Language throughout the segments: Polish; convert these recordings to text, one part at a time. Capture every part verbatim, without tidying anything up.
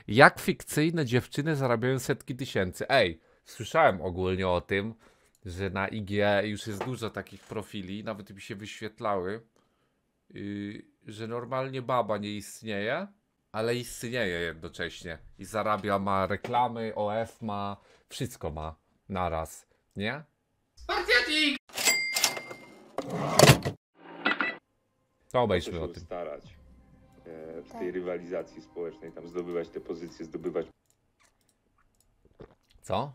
Jak fikcyjne dziewczyny zarabiają setki tysięcy. Ej, słyszałem ogólnie o tym, że na I G już jest dużo takich profili, nawet mi się wyświetlały, yy, że normalnie baba nie istnieje, ale istnieje jednocześnie. I zarabia, ma reklamy, O F ma, wszystko ma naraz, nie? Spartiatik! To obejrzmy o tym. Starać w tej rywalizacji społecznej, tam zdobywać te pozycje, zdobywać Co?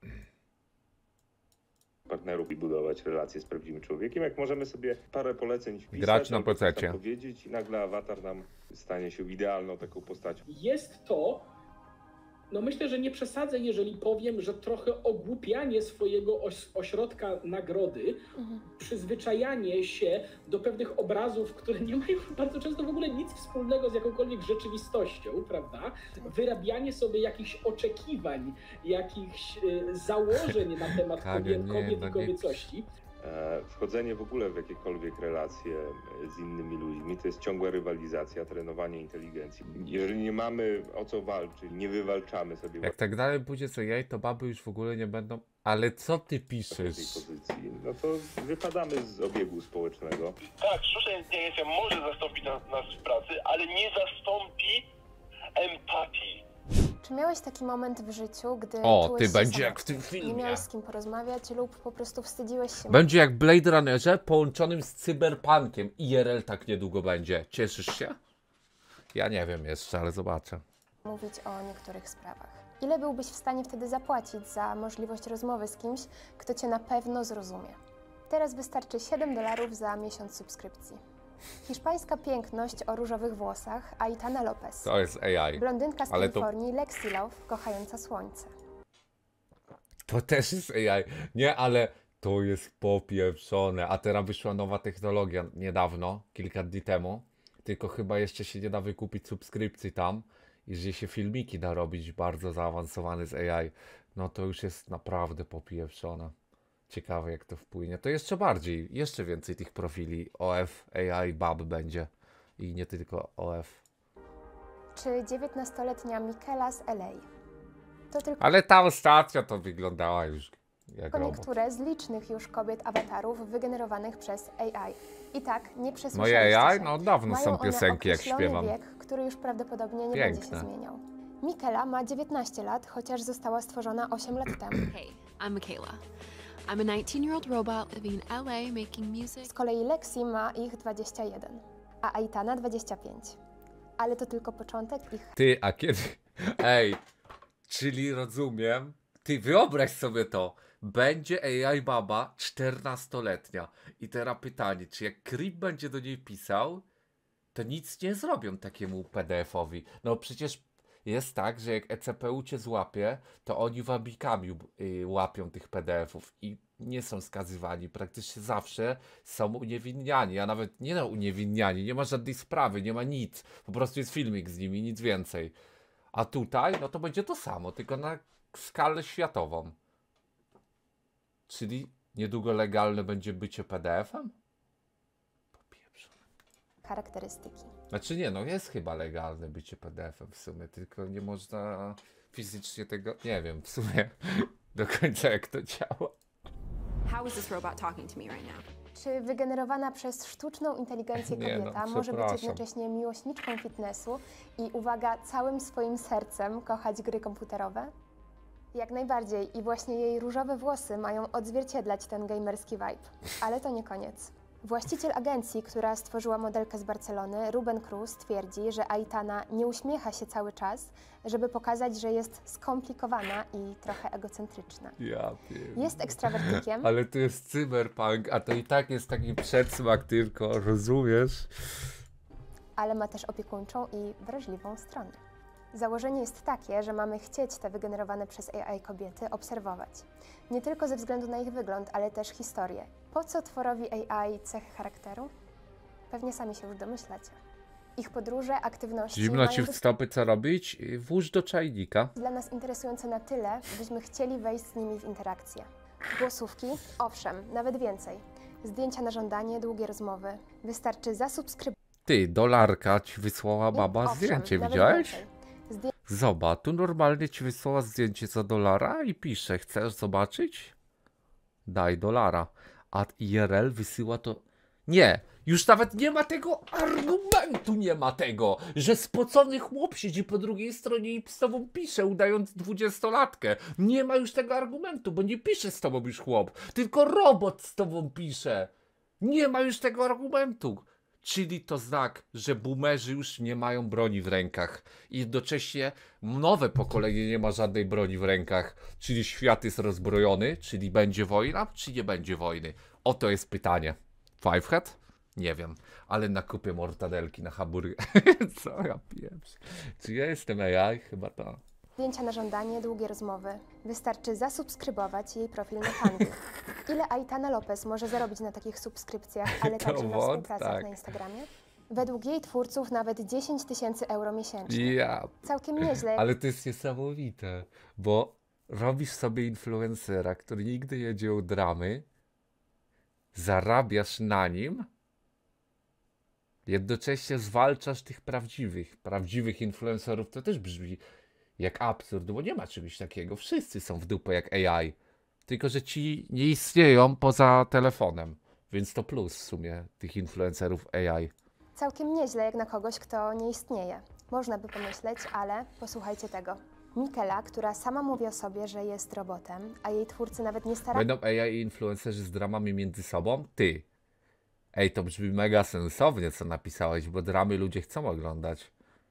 partnerów i budować relacje z prawdziwym człowiekiem. Jak możemy sobie parę poleceń wpisać, Grać na albo coś tam pececie. powiedzieć i nagle awatar nam stanie się idealną taką postacią. Jest to, no myślę, że nie przesadzę, jeżeli powiem, że trochę ogłupianie swojego oś ośrodka nagrody, mhm. przyzwyczajanie się do pewnych obrazów, które nie mają bardzo często w ogóle nic wspólnego z jakąkolwiek rzeczywistością, prawda? Wyrabianie sobie jakichś oczekiwań, jakichś y, założeń na temat kobiet, kobiet i kobiecości. Wchodzenie w ogóle w jakiekolwiek relacje z innymi ludźmi to jest ciągła rywalizacja, trenowanie inteligencji. Jeżeli nie mamy o co walczyć, nie wywalczamy sobie... Jak tak dalej pójdzie co jej, to baby już w ogóle nie będą... Ale co ty piszesz? Pozycji, no to wypadamy z obiegu społecznego. Tak, sztuczna inteligencja może zastąpić nas, nas w pracy, ale nie zastąpi empatii. Czy miałeś taki moment w życiu, gdy O, ty będzie sam, jak w tym filmie. Nie miałeś z kim porozmawiać lub po prostu wstydziłeś się? Będzie jak w Blade Runnerze połączonym z cyberpunkiem. I R L tak niedługo będzie. Cieszysz się? Ja nie wiem jeszcze, ale zobaczę. Mówić o niektórych sprawach. Ile byłbyś w stanie wtedy zapłacić za możliwość rozmowy z kimś, kto cię na pewno zrozumie? Teraz wystarczy siedem dolarów za miesiąc subskrypcji. Hiszpańska piękność o różowych włosach, Aitana Lopez. To jest A I. Blondynka z ale Kalifornii, to... Lexi Love, kochająca słońce. To też jest A I. Nie, ale to jest popieprzone. A teraz wyszła nowa technologia niedawno, kilka dni temu. Tylko chyba jeszcze się nie da wykupić subskrypcji tam. I że się filmiki da robić bardzo zaawansowane z A I. No to już jest naprawdę popieprzone. Ciekawe jak to wpłynie. To jeszcze bardziej, jeszcze więcej tych profili O F, A I, B A B będzie. I nie tylko O F. Czy dziewiętnastoletnia Michaela z L A? To tylko Ale ta ostatnia to wyglądała już jak to robot. niektóre z licznych już kobiet awatarów wygenerowanych przez A I. I tak, nie przesłyszeliście Moje A I? się. No dawno Mają są piosenki jak określony śpiewam. wiek, który już prawdopodobnie nie Piękne. będzie się zmieniał. Michaela ma dziewiętnaście lat, chociaż została stworzona osiem lat temu. Hey, I'm Michaela. I'm a nineteen-year-old robot living in L A making music. Z kolei Lexi ma ich dwadzieścia jeden, a Aitana dwadzieścia pięć. Ale to tylko początek ich... Ty, a kiedy... Ej, czyli rozumiem... Ty, wyobraź sobie to. Będzie A I baba czternastoletnia. I teraz pytanie, czy jak Creep będzie do niej pisał, to nic nie zrobią takiemu P D F-owi. No przecież jest tak, że jak E C P U cię złapie, to oni wabikami y, łapią tych P D F-ów i nie są skazywani. Praktycznie zawsze są uniewinniani, a nawet nie no uniewinniani, nie ma żadnej sprawy, nie ma nic. Po prostu jest filmik z nimi, nic więcej. A tutaj, no to będzie to samo, tylko na skalę światową. Czyli niedługo legalne będzie bycie P D F-em? Popieprzone. charakterystyki. Znaczy nie, no jest chyba legalne bycie P D F-em w sumie, tylko nie można fizycznie tego, nie wiem w sumie do końca jak to działa. How is this robot talking to me right now? Czy wygenerowana przez sztuczną inteligencję Nie, no, kobieta może być przepraszam. jednocześnie miłośniczką fitnessu i, uwaga, całym swoim sercem kochać gry komputerowe? Jak najbardziej i właśnie jej różowe włosy mają odzwierciedlać ten gamerski vibe. Ale to nie koniec. Właściciel agencji, która stworzyła modelkę z Barcelony, Ruben Cruz, twierdzi, że Aitana nie uśmiecha się cały czas, żeby pokazać, że jest skomplikowana i trochę egocentryczna. Ja wiem. Jest ekstrawertykiem, Ale to jest cyberpunk, a to i tak jest taki przedsmak tylko, rozumiesz? ale ma też opiekuńczą i wrażliwą stronę. Założenie jest takie, że mamy chcieć te wygenerowane przez A I kobiety obserwować. Nie tylko ze względu na ich wygląd, ale też historię. Po co tworowi A I cechy charakteru? Pewnie sami się już domyślacie. Ich podróże, aktywności Zimno ci mają w stopy co robić? Włóż do czajnika. być dla nas interesujące na tyle, byśmy chcieli wejść z nimi w interakcję. Głosówki? Owszem, nawet więcej. Zdjęcia na żądanie, długie rozmowy. Wystarczy zasubskrybować. Ty, dolarka ci wysłała baba Owszem, zdjęcie, nawet widziałeś? więcej. Zdję Zobacz, tu normalnie ci wysłała zdjęcie za dolara i pisze, chcesz zobaczyć? Daj dolara. A I R L wysyła to... Nie, już nawet nie ma tego argumentu, nie ma tego, że spocony chłop siedzi po drugiej stronie i z tobą pisze, udając dwudziestolatkę. Nie ma już tego argumentu, bo nie pisze z tobą już chłop, tylko robot z tobą pisze. Nie ma już tego argumentu. Czyli to znak, że boomerzy już nie mają broni w rękach. I jednocześnie nowe pokolenie nie ma żadnej broni w rękach. Czyli świat jest rozbrojony, czyli będzie wojna, czy nie będzie wojny? Oto jest pytanie. Fivehead? Nie wiem, ale nakupię mortadelki na hamburger. Co ja pieprzę? Czy ja jestem A I? Chyba to. Zdjęcia na żądanie, długie rozmowy. Wystarczy zasubskrybować jej profil na handlu. Ile Aitana Lopez może zarobić na takich subskrypcjach, ale To także na wąt, współpracach tak. na Instagramie? Według jej twórców nawet dziesięć tysięcy euro miesięcznie. Ja. Całkiem nieźle. Ale to jest niesamowite, bo robisz sobie influencera, który nigdy nie dzieł dramy, zarabiasz na nim, jednocześnie zwalczasz tych prawdziwych, prawdziwych influencerów. To też brzmi jak absurd, bo nie ma czegoś takiego. Wszyscy są w dupę jak A I, tylko że ci nie istnieją poza telefonem, więc to plus w sumie tych influencerów A I. Całkiem nieźle jak na kogoś, kto nie istnieje. Można by pomyśleć, ale posłuchajcie tego. Mikela, która sama mówi o sobie, że jest robotem, a jej twórcy nawet nie starają Będą A I i influencerzy z dramami między sobą? Ty. Ej, to brzmi mega sensownie, co napisałeś, bo dramy ludzie chcą oglądać.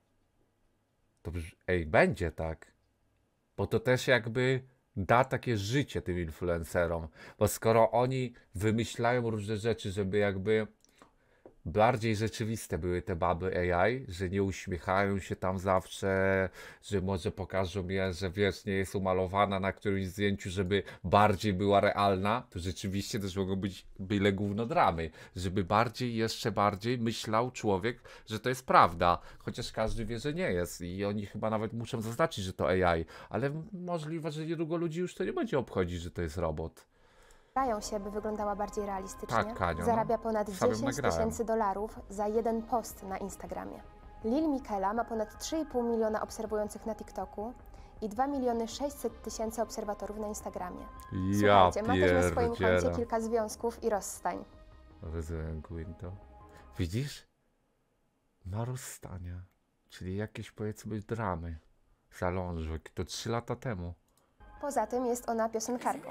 To brzmi... Ej, będzie tak. Bo to też jakby da takie życie tym influencerom. Bo skoro oni wymyślają różne rzeczy, żeby jakby bardziej rzeczywiste były te baby A I, że nie uśmiechają się tam zawsze, że może pokażą je, że wiesz, nie jest umalowana na którymś zdjęciu, żeby bardziej była realna, to rzeczywiście też mogą być byle gówno dramy, żeby bardziej, jeszcze bardziej myślał człowiek, że to jest prawda, chociaż każdy wie, że nie jest i oni chyba nawet muszą zaznaczyć, że to A I, ale możliwe, że niedługo ludzi już to nie będzie obchodzić, że to jest robot. starają się, by wyglądała bardziej realistycznie. Tak, Kaniu, Zarabia ponad sam ją dziesięć nagrałem. tysięcy dolarów za jeden post na Instagramie. Lil Miquela ma ponad trzy i pół miliona obserwujących na TikToku i dwa miliony sześćset tysięcy obserwatorów na Instagramie. Ja Słuchajcie, ma też na swoim koncie pierdzielę. kilka związków i rozstań. Rozumiem, Quinto. Widzisz? Ma rozstania. Czyli jakieś, powiedzmy, dramy. Zalążek. To trzy lata temu. Poza tym jest ona piosenkarką.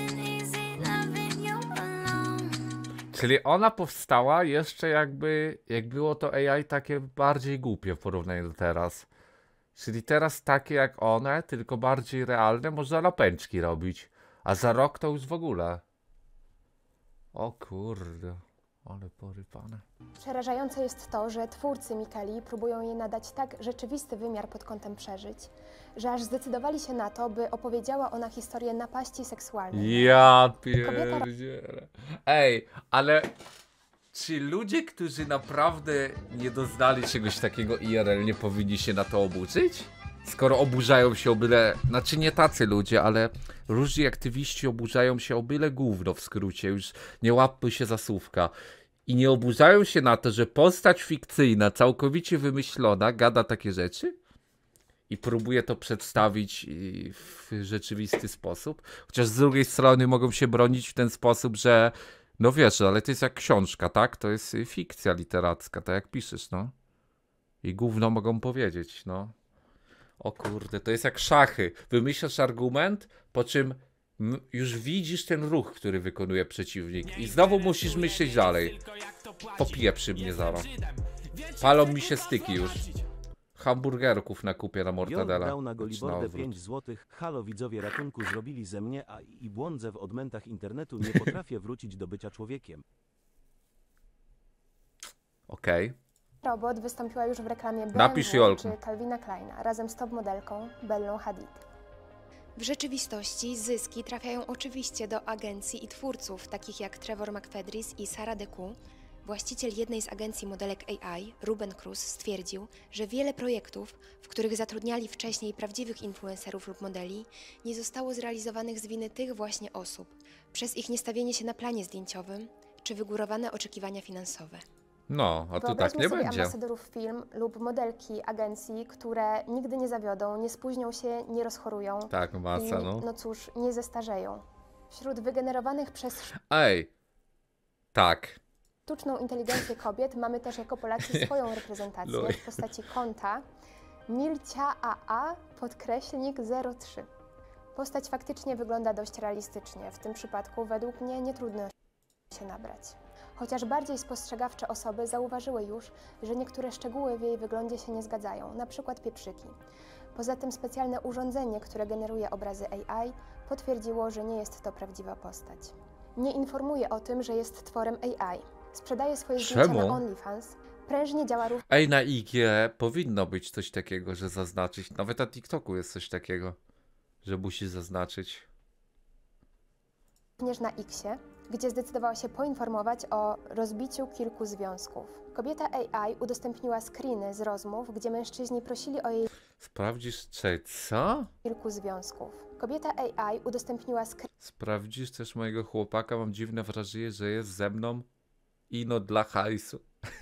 Czyli ona powstała jeszcze jakby, jak było to A I takie bardziej głupie w porównaniu do teraz. Czyli teraz takie jak one, tylko bardziej realne, można lapęczki robić. A za rok to już w ogóle. O kurde. Ale porypane. Przerażające jest to, że twórcy Mikeli próbują jej nadać tak rzeczywisty wymiar pod kątem przeżyć, że aż zdecydowali się na to, by opowiedziała ona historię napaści seksualnej. Ja pierdzielę. Ej, ale czy ludzie, którzy naprawdę nie doznali czegoś takiego I R L, nie powinni się na to oburzyć? Skoro oburzają się o byle, znaczy nie tacy ludzie, ale różni aktywiści oburzają się o byle gówno w skrócie, już nie łapmy się za słówka. I nie oburzają się na to, że postać fikcyjna, całkowicie wymyślona, gada takie rzeczy i próbuje to przedstawić w rzeczywisty sposób. Chociaż z drugiej strony mogą się bronić w ten sposób, że no wiesz, ale to jest jak książka, tak? To jest fikcja literacka, tak jak piszesz, no. I gówno mogą powiedzieć, no. O kurde, to jest jak szachy. Wymyślasz argument, po czym już widzisz ten ruch, który wykonuje przeciwnik i znowu musisz myśleć dalej. Popieprzy mnie zaraz. Palą mi się styki już. Hamburgerków na kupie na Jork mortadela. dał na Golibordę Odwrót. pięć złotych. Halo widzowie, ratunku zrobili ze mnie, a i błądzę w odmętach internetu, nie potrafię wrócić do bycia człowiekiem. Okej. Robot wystąpiła już w reklamie Napisz, B M W Jolku. czy Calvina Kleina razem z top modelką Bellą Hadid. W rzeczywistości zyski trafiają oczywiście do agencji i twórców, takich jak Trevor McFedris i Sarah Deku. Właściciel jednej z agencji modelek A I, Ruben Cruz, stwierdził, że wiele projektów, w których zatrudniali wcześniej prawdziwych influencerów lub modeli, nie zostało zrealizowanych z winy tych właśnie osób, przez ich niestawienie się na planie zdjęciowym czy wygórowane oczekiwania finansowe. No, a tu tak Wyobraźmy nie sobie będzie. ambasadorów film lub modelki agencji, które nigdy nie zawiodą, nie spóźnią się, nie rozchorują Tak, masa, i, no. no cóż, nie zestarzeją. Wśród wygenerowanych przez Ej, tak. sztuczną inteligencję kobiet mamy też jako Polacy swoją reprezentację Luj. w postaci konta Milcia A A podkreślnik zero trzy. Postać faktycznie wygląda dość realistycznie. W tym przypadku według mnie nie trudno się nabrać. Chociaż bardziej spostrzegawcze osoby zauważyły już, że niektóre szczegóły w jej wyglądzie się nie zgadzają, na przykład pieprzyki. Poza tym specjalne urządzenie, które generuje obrazy A I, potwierdziło, że nie jest to prawdziwa postać. Nie informuje o tym, że jest tworem A I. Sprzedaje swoje zdjęcia Czemu? na OnlyFans. Prężnie działa Ej, na I G powinno być coś takiego, że zaznaczyć. Nawet na TikToku jest coś takiego, że musi zaznaczyć. również na Xie, gdzie zdecydowała się poinformować o rozbiciu kilku związków. Kobieta A I udostępniła screeny z rozmów, gdzie mężczyźni prosili o jej Sprawdzisz, czy co? kilku związków. Kobieta A I udostępniła screeny Sprawdzisz też mojego chłopaka, mam dziwne wrażenie, że jest ze mną ino dla hajsu.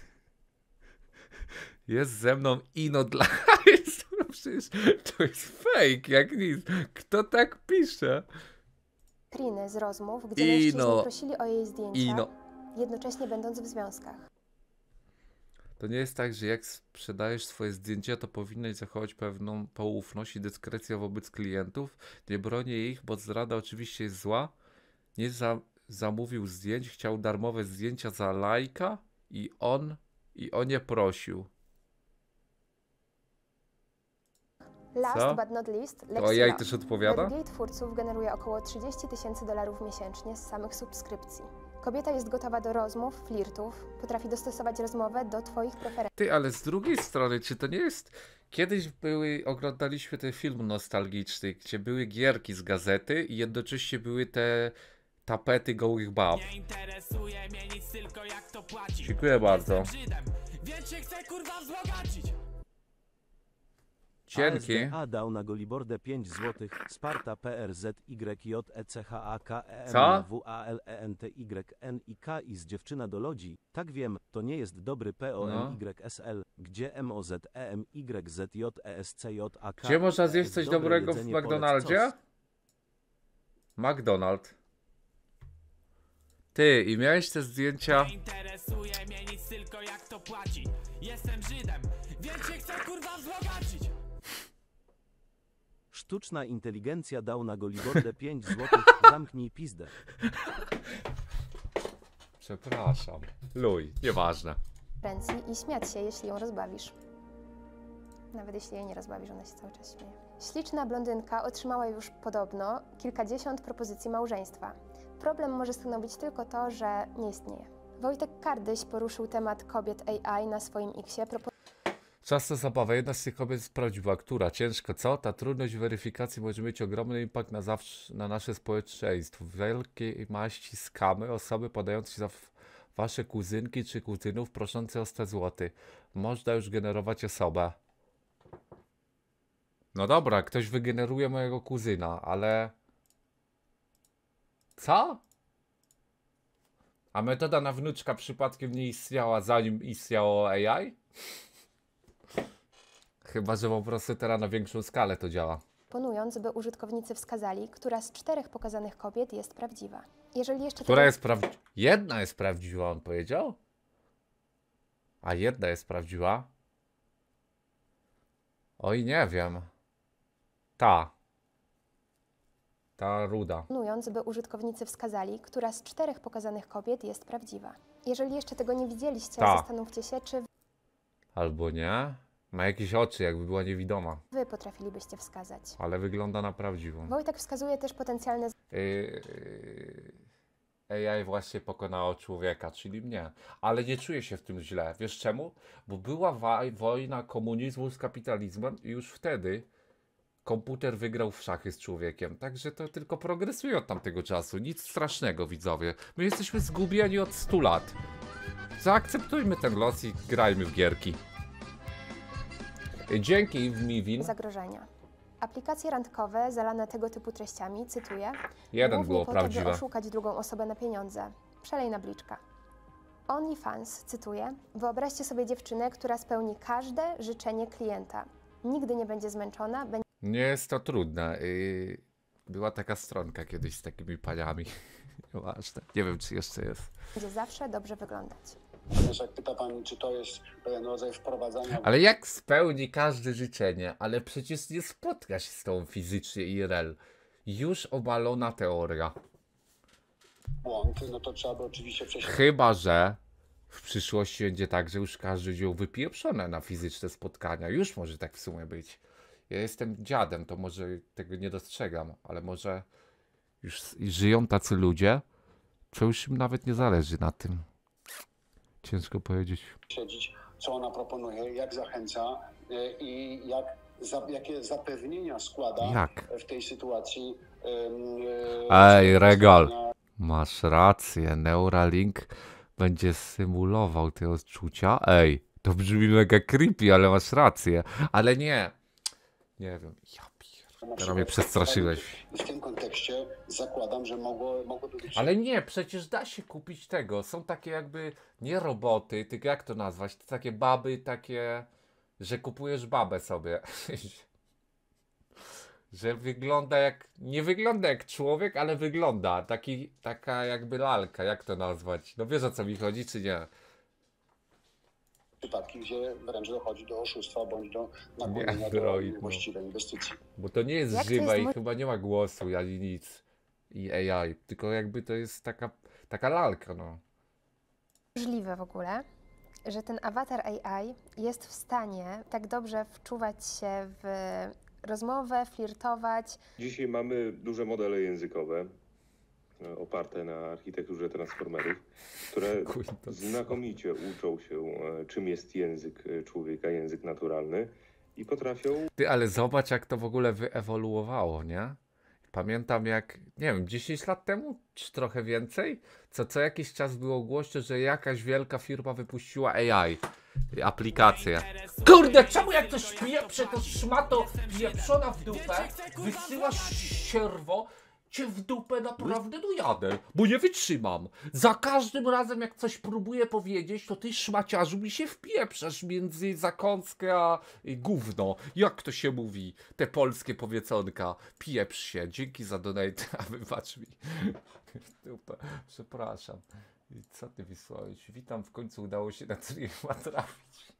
Jest ze mną ino dla hajsu. No przecież to jest fake, jak nic. Kto tak pisze? z rozmów, gdzie Ino. mężczyźni prosili o jej zdjęcia, Ino. jednocześnie będąc w związkach. To nie jest tak, że jak sprzedajesz swoje zdjęcia, to powinnaś zachować pewną poufność i dyskrecję wobec klientów. Nie bronię ich, bo zdrada oczywiście jest zła. Nie za zamówił zdjęć, chciał darmowe zdjęcia za lajka i on i on nie prosił. Last Co? but not least, To Lexi A I Love. też odpowiada? Według jej twórców generuje około trzydzieści tysięcy dolarów miesięcznie z samych subskrypcji. Kobieta jest gotowa do rozmów, flirtów, potrafi dostosować rozmowę do twoich preferencji. Ty, ale z drugiej strony, czy to nie jest... Kiedyś były, oglądaliśmy ten film nostalgiczny, gdzie były gierki z gazety i jednocześnie były te tapety gołych bab. Nie interesuje mnie nic, tylko jak to płaci. Dziękuję bardzo. Jestem Żydem, więc się chcę kurwa wzbogacić. Dzięki. A S D A dał na Golibordę pięć złotych. Sparta P R Z Y J E C H A K E M Co? W A L E N T Y N I K I z dziewczyna do lodzi. Tak wiem, to nie jest dobry P O M Y S L, gdzie M O Z E M Y Z J E S C J A K. Gdzie można zjeść jest coś dobre dobrego w jedzenie, polec McDonaldzie? sos. McDonald. Ty, i miałeś te zdjęcia... Nie interesuje mnie nic, tylko jak to płaci. Jestem Żydem, więc się chcę kurwa wzbogacić. Sztuczna inteligencja dał na Golibordę pięć złotych. Zamknij pizdę. Przepraszam. Luj, nieważne. i śmiać się, jeśli ją rozbawisz. Nawet jeśli jej nie rozbawisz, ona się cały czas śmieje. Śliczna blondynka otrzymała już podobno kilkadziesiąt propozycji małżeństwa. Problem może stanowić tylko to, że nie istnieje. Wojtek Kardyś poruszył temat kobiet A I na swoim Xie. Czas to zabawa. Jedna z tych kobiet jest prawdziwa. Która? Ciężko, co? Ta trudność weryfikacji może mieć ogromny impact na, zawsze, na nasze społeczeństwo. Wielkiej maści skamy, osoby podające się za wasze kuzynki czy kuzynów proszące o sto złotych. Można już generować osobę. No dobra, ktoś wygeneruje mojego kuzyna, ale... Co? A metoda na wnuczka przypadkiem nie istniała, zanim istniało A I? Chyba że po prostu teraz na większą skalę to działa. Proponując, by użytkownicy wskazali, która z czterech pokazanych kobiet jest prawdziwa. Jeżeli jeszcze Która tego... jest prawdziwa? Jedna jest prawdziwa, on powiedział? A jedna jest prawdziwa? Oj, nie wiem. Ta. Ta ruda. Proponując, by użytkownicy wskazali, która z czterech pokazanych kobiet jest prawdziwa. Jeżeli jeszcze tego nie widzieliście, Ta. zastanówcie się, czy Albo nie. Ma jakieś oczy, jakby była niewidoma. wy potrafilibyście wskazać. Ale wygląda na prawdziwą. Wojtek wskazuje też potencjalne Yy, A I właśnie pokonało człowieka, czyli mnie. Ale nie czuję się w tym źle. Wiesz czemu? Bo była wojna komunizmu z kapitalizmem i już wtedy komputer wygrał w szachy z człowiekiem. Także to tylko progresuje od tamtego czasu. Nic strasznego, widzowie. My jesteśmy zgubieni od stu lat. Zaakceptujmy ten los i grajmy w gierki. Dzięki, Miwin. zagrożenia. Aplikacje randkowe zalane tego typu treściami, cytuję, Jeden głównie było po to, by prawdziwe. oszukać drugą osobę na pieniądze. Przelej na bliczka. OnlyFans, cytuję, wyobraźcie sobie dziewczynę, która spełni każde życzenie klienta. Nigdy nie będzie zmęczona, będzie... Nie jest to trudne. Yy, była taka stronka kiedyś z takimi paniami. Ważne. Nie wiem, czy jeszcze jest. Będzie zawsze dobrze wyglądać. Wiesz, jak pyta pani, czy to jest pewien rodzaj wprowadzania... Ale jak spełni każde życzenie? Ale przecież nie spotka się z tą fizycznie I R L. Już obalona teoria. Błąd, no to trzeba by oczywiście przejść... Chyba że w przyszłości będzie tak, że już każdy wziął wypieprzone na fizyczne spotkania. Już może tak w sumie być. Ja jestem dziadem, to może tego nie dostrzegam, ale może już żyją tacy ludzie, co już im nawet nie zależy na tym. Ciężko powiedzieć. Śledzić, co ona proponuje, jak zachęca yy, i jak, za, jakie zapewnienia składa Jak? w tej sytuacji. Yy, Ej, Regal, masz rację, Neuralink będzie symulował te odczucia. Ej, to brzmi mega creepy, ale masz rację. Ale nie, nie wiem, ja pierdolę, teraz mnie przestraszyłeś. W tym kontekście zakładam, że mogło, mogłoby być... Ale nie, przecież da się kupić tego. Są takie jakby, nie roboty, tylko jak to nazwać? To takie baby, takie, że kupujesz babę sobie. Że wygląda jak, nie wygląda jak człowiek, ale wygląda. Taki, taka jakby lalka, jak to nazwać? No wiesz, o co mi chodzi, czy nie? Przypadki, gdzie wręcz dochodzi do oszustwa bądź do nakłonienia do droid, no. właściwej inwestycji. Bo to nie jest Jak to żywe jest i chyba nie ma głosu ani nic. I A I, tylko jakby to jest taka, taka lalka, no. Możliwe w ogóle, że ten awatar A I jest w stanie tak dobrze wczuwać się w rozmowę, flirtować. Dzisiaj mamy duże modele językowe e, oparte na architekturze transformerów, które znakomicie uczą się, e, czym jest język e, człowieka, język naturalny i potrafią... Ty, ale zobacz, jak to w ogóle wyewoluowało, nie? Pamiętam jak, nie wiem, dziesięć lat temu, czy trochę więcej, co co jakiś czas było głośno, że jakaś wielka firma wypuściła A I, aplikację. Kurde, czemu jak ktoś pieprze, to szmato pieprzona w dupę, wysyłasz sierwo, cię w dupę naprawdę dojadę, bo nie wytrzymam. Za każdym razem jak coś próbuję powiedzieć, to ty szmaciarzu mi się wpieprzasz między zakąskę a gówno. Jak to się mówi? Te polskie powiedzonka. Pieprz się. Dzięki za donate, a wybacz mi. W dupę. Przepraszam. I co ty wysłałeś? Witam, w końcu udało się na streama trafić.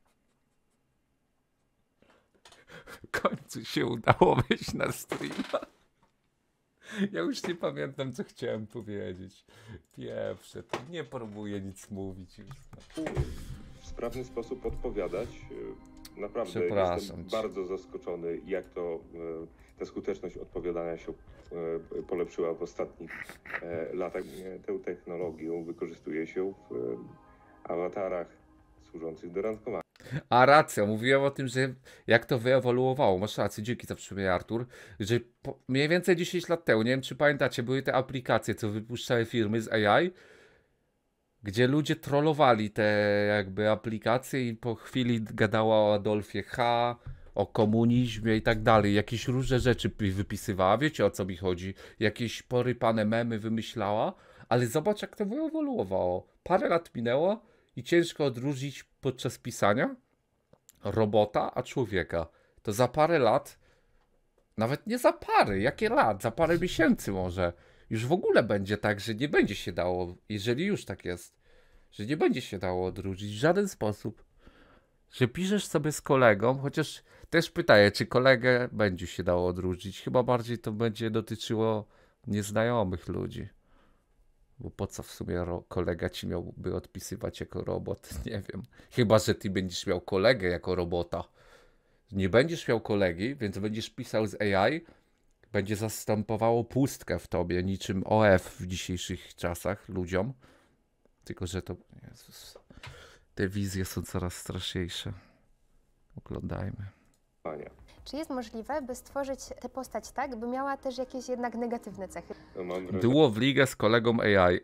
W końcu się udało wejść na streama. Ja już nie pamiętam, co chciałem powiedzieć. Pieprze, to nie próbuję nic mówić już. W sprawny sposób odpowiadać. Naprawdę Przepraszam jestem cię. bardzo zaskoczony, jak to ta skuteczność odpowiadania się polepszyła w ostatnich latach. Tę technologię wykorzystuje się w awatarach służących do randkowania. A racja, mówiłem o tym, że jak to wyewoluowało. Masz rację, dzięki za przypomnienie, Artur, że po, mniej więcej dziesięć lat temu, nie wiem czy pamiętacie, były te aplikacje, co wypuszczały firmy z A I, gdzie ludzie trollowali te jakby aplikacje i po chwili gadała o Adolfie H., o komunizmie i tak dalej. Jakieś różne rzeczy wypisywała, wiecie o co mi chodzi. Jakieś porypane memy wymyślała, ale zobacz jak to wyewoluowało. Parę lat minęło i ciężko odróżnić podczas pisania robota, a człowieka. To za parę lat, nawet nie za parę, jakie lat, za parę miesięcy może, już w ogóle będzie tak, że nie będzie się dało, jeżeli już tak jest, że nie będzie się dało odróżnić w żaden sposób. Że piszesz sobie z kolegą, chociaż też pytaję, czy kolegę będzie się dało odróżnić. Chyba bardziej to będzie dotyczyło nieznajomych ludzi. Bo po co w sumie kolega ci miałby odpisywać jako robot? Nie wiem. Chyba że ty będziesz miał kolegę jako robota. Nie będziesz miał kolegi, więc będziesz pisał z A I. Będzie zastępowało pustkę w tobie, niczym O F w dzisiejszych czasach ludziom. Tylko że to... Jezus. Te wizje są coraz straszniejsze. Oglądajmy. Czy jest możliwe, by stworzyć tę postać tak, by miała też jakieś jednak negatywne cechy? No Duo w ligę z kolegą A I.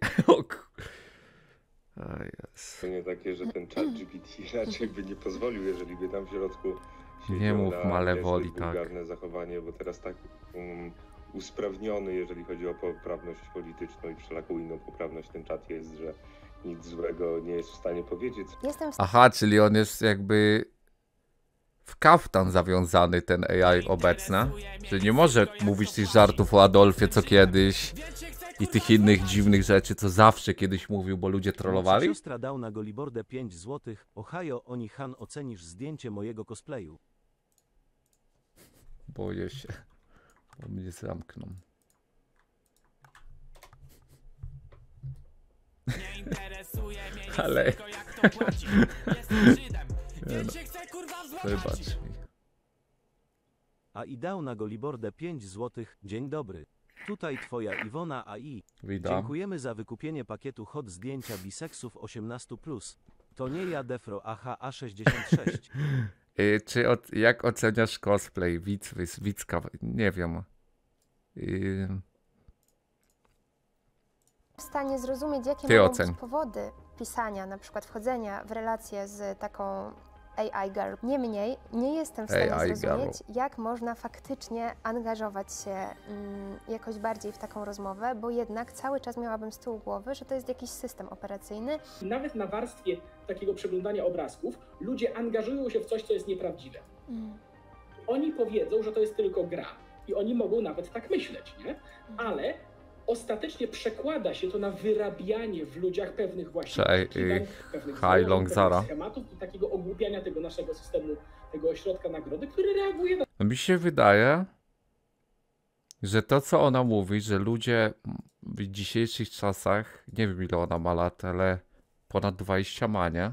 Nie takie, że ten chat G P T raczej by nie pozwolił, jeżeli by tam w środku nie mów malewoli, tak. Wulgarne zachowanie, bo teraz tak um, usprawniony, jeżeli chodzi o poprawność polityczną i wszelaką inną poprawność ten czat jest, że nic złego nie jest w stanie powiedzieć. Jestem w Aha, czyli on jest jakby w kaftan zawiązany, ten A I obecny, że nie może mówić tych żartów o Adolfie co kiedyś i tych innych dziwnych rzeczy, co zawsze kiedyś mówił, bo ludzie trollowali. Siostra dał na Golibordę pięć złotych. Ohio, Oni Han, ocenisz zdjęcie mojego cosplayu. Boję się, bo mnie zamkną. Nie interesuje mnie nic, Ale... tylko jak to płaci. Jestem Żydem, więc się chcę kurwa złapać. Wybacz mi. A i dał na Golibordę pięć złotych. Dzień dobry. Tutaj twoja Iwona A I. Witam. Dziękujemy za wykupienie pakietu hot zdjęcia biseksów osiemnaście plus. To nie ja Defro A H A sześćdziesiąt sześć. Yy, czy od, jak oceniasz cosplay? Widz, widz, widzka, nie wiem. Yy... w stanie zrozumieć, jakie Ty mogą oceń. być powody pisania, na przykład wchodzenia w relacje z taką A I girl. Niemniej nie jestem w stanie A I zrozumieć, jak można faktycznie angażować się mm, jakoś bardziej w taką rozmowę, bo jednak cały czas miałabym z tyłu głowy, że to jest jakiś system operacyjny. I nawet na warstwie takiego przeglądania obrazków ludzie angażują się w coś, co jest nieprawdziwe. Mm. Oni powiedzą, że to jest tylko gra i oni mogą nawet tak myśleć, nie? Ale ostatecznie przekłada się to na wyrabianie w ludziach pewnych właśnie oczekiwań, pewnych High założeń, Long pewnych Zara. schematów i takiego ogłupiania tego naszego systemu, tego ośrodka nagrody, który reaguje na No mi się wydaje, że to co ona mówi, że ludzie w dzisiejszych czasach, nie wiem ile ona ma lat, ale ponad dwadzieścia ma, nie?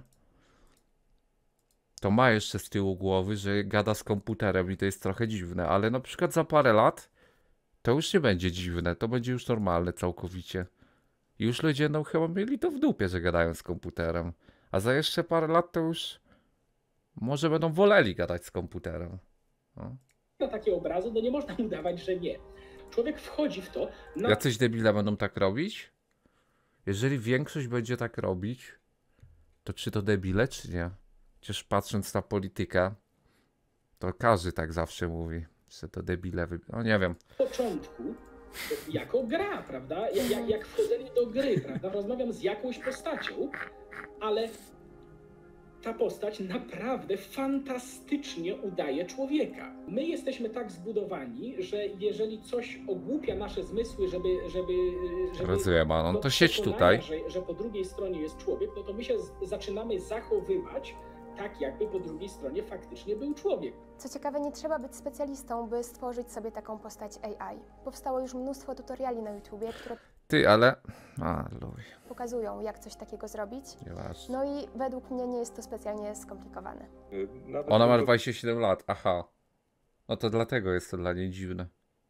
To ma jeszcze z tyłu głowy, że gada z komputerem i to jest trochę dziwne, ale na przykład za parę lat to już nie będzie dziwne, to będzie już normalne całkowicie. I już ludzie no chyba mieli to w dupie, że gadają z komputerem. A za jeszcze parę lat to już może będą woleli gadać z komputerem. No. na takie obrazy, no nie można udawać, że nie. Człowiek wchodzi w to... Na... Jacyś debile będą tak robić? Jeżeli większość będzie tak robić, to czy to debile, czy nie? Przecież patrząc na politykę, to każdy tak zawsze mówi, że to debile. Wy... No nie wiem. W początku jako gra, prawda? Jak, jak, jak wchodzenie do gry, prawda? Rozmawiam z jakąś postacią, ale ta postać naprawdę fantastycznie udaje człowieka. My jesteśmy tak zbudowani, że jeżeli coś ogłupia nasze zmysły, żeby... żeby, żeby Rozumiem, no to siedź tutaj. Że, że po drugiej stronie jest człowiek, no to my się z, zaczynamy zachowywać tak, jakby po drugiej stronie faktycznie był człowiek. Co ciekawe, nie trzeba być specjalistą, by stworzyć sobie taką postać A I. Powstało już mnóstwo tutoriali na YouTubie, które Ty, ale... A, luj. pokazują, jak coś takiego zrobić. Nieważne. No i według mnie nie jest to specjalnie skomplikowane. Nawet Ona ma to- dwadzieścia siedem lat, aha. No to dlatego jest to dla niej dziwne.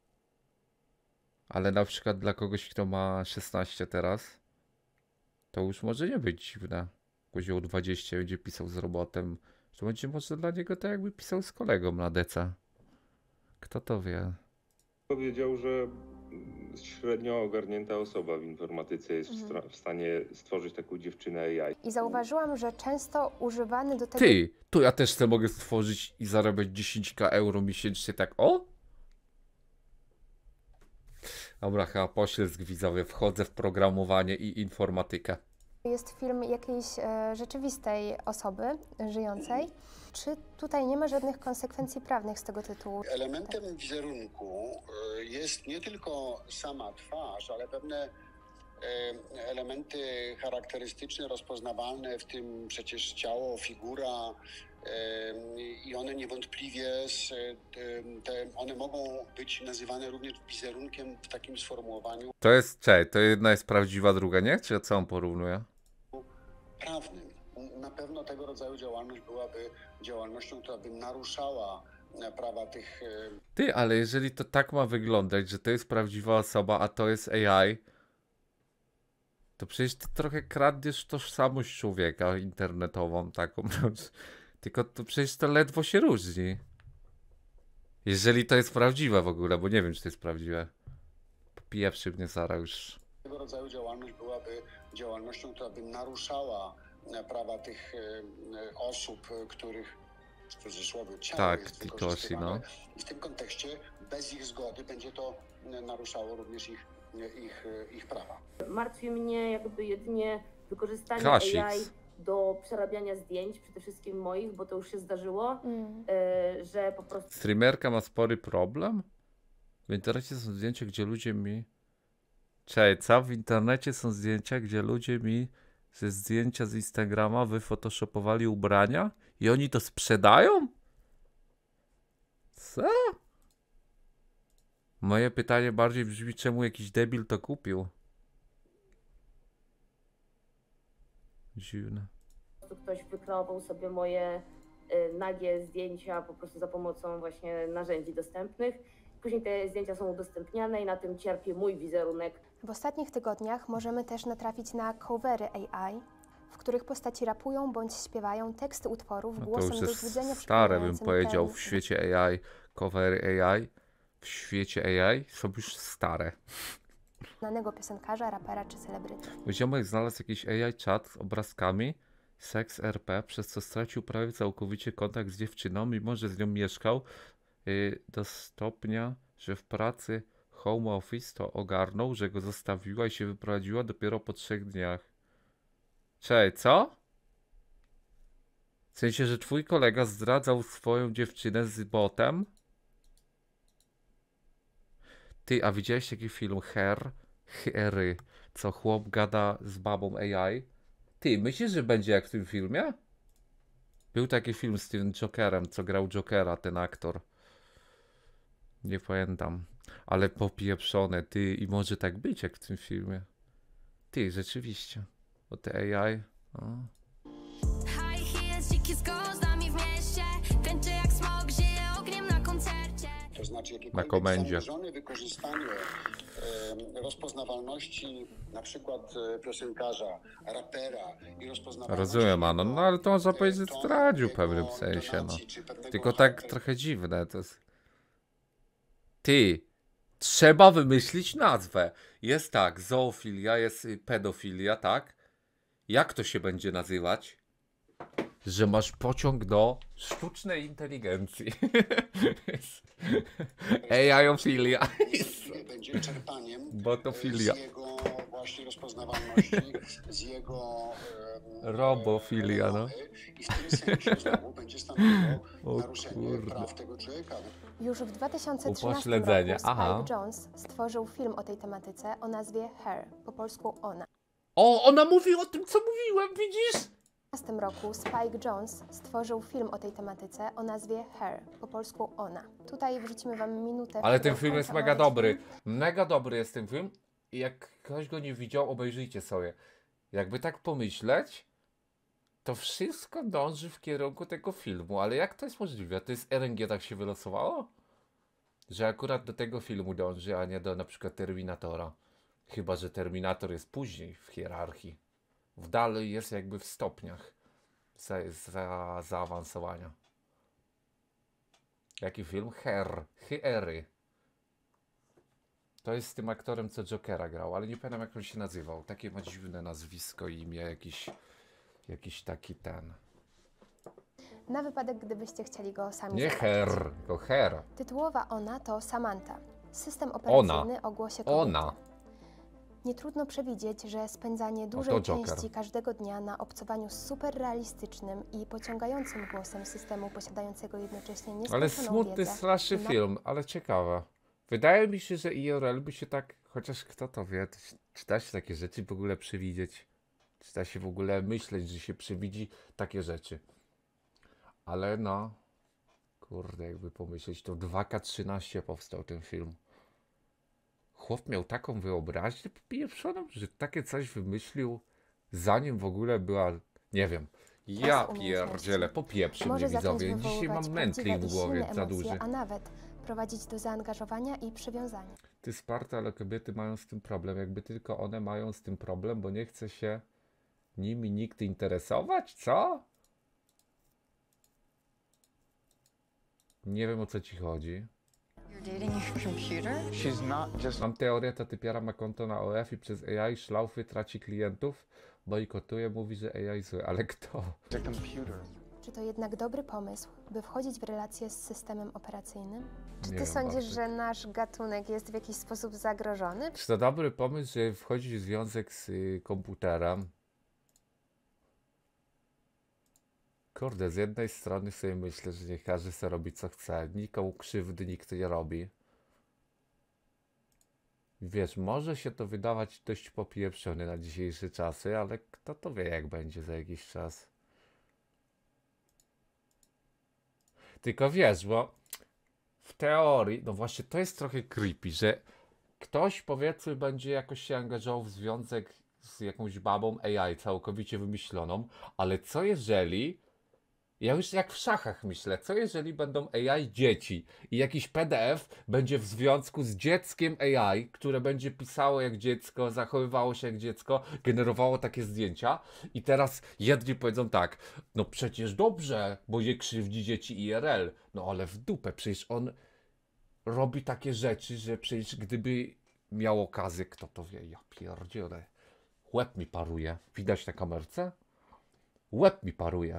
Ale na przykład dla kogoś, kto ma szesnaście teraz, to już może nie być dziwne. Kozioł dwadzieścia będzie pisał z robotem, to będzie może dla niego tak jakby pisał z kolegą na dece. Kto to wie? Powiedział, że średnio ogarnięta osoba w informatyce jest w, stra- w stanie stworzyć taką dziewczynę A I. I zauważyłam, że często używany do tego... Ty, to ja też sobie mogę stworzyć i zarabiać dziesięć tysięcy euro miesięcznie, tak o? Dobra, chyba poślizg widzowie, wchodzę w programowanie i informatykę. Jest film jakiejś e, rzeczywistej osoby żyjącej. Czy tutaj nie ma żadnych konsekwencji prawnych z tego tytułu? Elementem wizerunku y, jest nie tylko sama twarz, ale pewne y, elementy charakterystyczne, rozpoznawalne, w tym przecież ciało, figura y, i one niewątpliwie, z, y, te, one mogą być nazywane również wizerunkiem w takim sformułowaniu To jest, czekaj, to jedna jest prawdziwa, druga nie? Czy co on porównuje? prawnym. Na pewno tego rodzaju działalność byłaby działalnością, która by naruszała prawa tych... Ty, ale jeżeli to tak ma wyglądać, że to jest prawdziwa osoba, a to jest A I, to przecież ty trochę kradniesz tożsamość człowieka internetową taką. Tylko to przecież to ledwo się różni. Jeżeli to jest prawdziwe w ogóle, bo nie wiem, czy to jest prawdziwe. Popija przy mnie Zara już. Tego rodzaju działalność byłaby działalnością, która by naruszała prawa tych osób, których w cudzysłowie ciało Tak, jest Titosi, wykorzystywane. no. I w tym kontekście bez ich zgody będzie to naruszało również ich, ich, ich prawa. Martwi mnie jakby jedynie wykorzystanie Kasix. A I do przerabiania zdjęć, przede wszystkim moich, bo to już się zdarzyło, Mm. y, że po prostu Streamerka ma spory problem? W internecie są zdjęcia, gdzie ludzie mi... Czekaj, co? W internecie są zdjęcia, gdzie ludzie mi ze zdjęcia z Instagrama wyfotoshopowali ubrania i oni to sprzedają? Co? Moje pytanie bardziej brzmi, czemu jakiś debil to kupił? Dziwne. ktoś wykreował sobie moje y, nagie zdjęcia po prostu za pomocą właśnie narzędzi dostępnych. Później te zdjęcia są udostępniane i na tym cierpi mój wizerunek. W ostatnich tygodniach możemy też natrafić na covery A I, w których postaci rapują bądź śpiewają teksty utworów No to głosem już do jest złudzenia stare, bym przypominającym powiedział, ten- w świecie A I. Covery A I w świecie A I są już stare. znanego piosenkarza, rapera czy celebryty. Mój ziomek znalazł jakiś A I czat z obrazkami seks R P, przez co stracił prawie całkowicie kontakt z dziewczyną, mimo że z nią mieszkał, yy, do stopnia, że w pracy home office to ogarnął, że go zostawiła i się wyprowadziła dopiero po trzech dniach. Cześć, co? W sensie, że twój kolega zdradzał swoją dziewczynę z botem? Ty, a widziałeś taki film Her? Hery, co chłop gada z babą A I? Ty, myślisz, że będzie jak w tym filmie? Był taki film z tym Jokerem, co grał Jokera, ten aktor. Nie pamiętam. Ale popieprzone, ty, i może tak być jak w tym filmie. Ty, rzeczywiście. Bo te A I... O. To znaczy Na jakiekolwiek komendzie. zamierzone wykorzystanie e, rozpoznawalności na przykład e, piosenkarza, rapera i rozpoznawalności... Rozumiem, Ano, no ale to można powiedzieć, że tonu, zdradził w jego pewnym sensie, no. tonacji, czy pewnego Tylko tak charakteru- trochę dziwne to jest. Ty, trzeba wymyślić nazwę. Jest tak, zoofilia, jest y, pedofilia, tak? Jak to się będzie nazywać? Że masz pociąg do sztucznej inteligencji. A I-ofilia. będzie czerpaniem Botofilia. z jego właśnie rozpoznawalności, z jego e, Robofilia, no. i w tym sensie znowu będzie stanowiło O naruszenie kurde. praw tego człowieka. Już w dwa tysiące trzynastym Upośledzenie, roku Spike aha. Jonze stworzył film o tej tematyce o nazwie Her, po polsku Ona. O, ona mówi o tym, co mówiłem, widzisz? W dwa tysiące trzynastym roku Spike Jonze stworzył film o tej tematyce o nazwie Her, po polsku Ona. Tutaj wrzucimy wam minutę. Ale w ten którą film jest końca mega omawiać dobry. film. Mega dobry jest ten film. I jak ktoś go nie widział, obejrzyjcie sobie. Jakby tak pomyśleć, to wszystko dąży w kierunku tego filmu. Ale jak to jest możliwe? To jest R N G tak się wylosowało? Że akurat do tego filmu dąży, a nie do na przykład Terminatora. Chyba że Terminator jest później w hierarchii. W dalej jest jakby w stopniach za, za, zaawansowania. Jaki film? Her. Hery. To jest z tym aktorem, co Jokera grał, ale nie pamiętam jak on się nazywał. Takie ma dziwne nazwisko i imię, jakiś, jakiś taki ten. Na wypadek, gdybyście chcieli go sami Nie zobaczyć. Her, tylko Her. Tytułowa Ona to Samantha. System operacyjny Ona. o głosie kobiety. Ona. Nie trudno przewidzieć, że spędzanie to dużej Joker. części każdego dnia na obcowaniu z superrealistycznym i pociągającym głosem systemu posiadającego jednocześnie Ale nieskończoną smutny, wiedzę straszny na- film, ale ciekawe. Wydaje mi się, że I R L by się tak, chociaż kto to wie, to się, czy da się takie rzeczy w ogóle przewidzieć? Czy da się w ogóle myśleć, że się przewidzi takie rzeczy? Ale no, kurde, jakby pomyśleć, to dwa K trzynaście powstał ten film. Chłop miał taką wyobraźnię popieprzoną, że takie coś wymyślił, zanim w ogóle była, nie wiem. Ja Własne umiejętności. pierdzielę, popieprzy mnie Może zacząć widzowie, dzisiaj wywoływać mam mętlik prawdziwe w i głowie silne za emocje, duży. a nawet prowadzić do zaangażowania i przywiązania. Ty Sparta, ale kobiety mają z tym problem. Jakby tylko one mają z tym problem, bo nie chce się nimi nikt interesować? Co? Nie wiem, o co ci chodzi. Mam teorię, ta typiara ma konto na O F i przez A I szlaufy traci klientów, bojkotuje, mówi, że A I zły. Ale kto? Czy to jednak dobry pomysł, by wchodzić w relacje z systemem operacyjnym? Czy Nie ty wiem, sądzisz, Bartek. że nasz gatunek jest w jakiś sposób zagrożony? Czy to dobry pomysł, że wchodzić w związek z y, komputerem? Kurde, z jednej strony sobie myślę, że niech każdy sobie robi co chce. Nikomu krzywdy nikt nie robi. Wiesz, może się to wydawać dość popieprzone na dzisiejsze czasy, ale kto to wie, jak będzie za jakiś czas. Tylko wiesz, bo w teorii, no właśnie to jest trochę creepy, że ktoś powiedzmy będzie jakoś się angażował w związek z jakąś babą A I całkowicie wymyśloną, ale co jeżeli, ja już jak w szachach myślę, co jeżeli będą A I dzieci i jakiś P D F będzie w związku z dzieckiem A I, które będzie pisało jak dziecko, zachowywało się jak dziecko, generowało takie zdjęcia i teraz jedni powiedzą tak, no przecież dobrze, bo je krzywdzi dzieci I R L, no ale w dupę, przecież on robi takie rzeczy, że przecież gdyby miał okazję, kto to wie, ja pierdzielę, łeb mi paruje, widać na kamerce? Łeb mi paruje.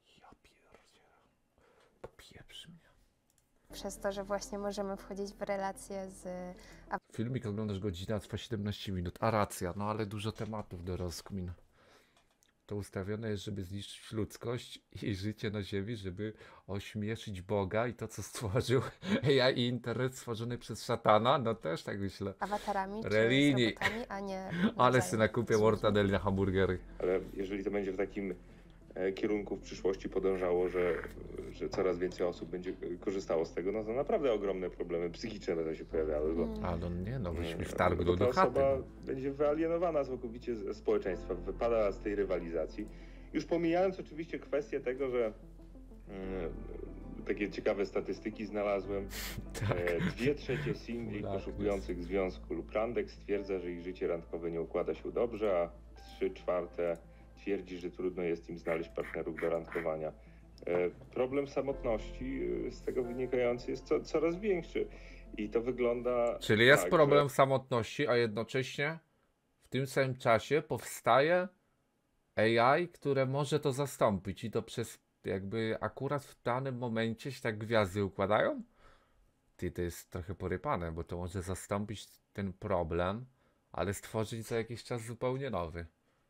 Przez to, że właśnie możemy wchodzić w relacje z... Filmik oglądasz godzinę, a trwa siedemnaście minut. A racja, no ale dużo tematów do rozkmin. To ustawione jest, żeby zniszczyć ludzkość i życie na ziemi, żeby ośmieszyć Boga i to, co stworzył A I i internet stworzony przez szatana, no też tak myślę. Awatarami Religii. czy z robotami, a nie... Ale syna kupię Mortadeli na hamburgery. Ale jeżeli to będzie w takim kierunku w przyszłości podążało, że, że coraz więcej osób będzie korzystało z tego, no to naprawdę ogromne problemy psychiczne będą się pojawiały. Bo, A no nie, no byś mi wtargnął do ta chaty. osoba będzie wyalienowana całkowicie ze społeczeństwa, wypada z tej rywalizacji. Już pomijając oczywiście kwestię tego, że mm, takie ciekawe statystyki znalazłem. Tak. E, dwie trzecie singli poszukujących związku lub randek stwierdza, że ich życie randkowe nie układa się dobrze, a trzy czwarte twierdzi, że trudno jest im znaleźć partnerów do randkowania. E, problem samotności e, z tego wynikający jest co, coraz większy. I to wygląda... Czyli jest tak, problem że... samotności, a jednocześnie w tym samym czasie powstaje A I, które może to zastąpić i to przez jakby akurat w danym momencie się tak gwiazdy układają? Ty, to jest trochę porypane, bo to może zastąpić ten problem, ale stworzyć za jakiś czas zupełnie nowy.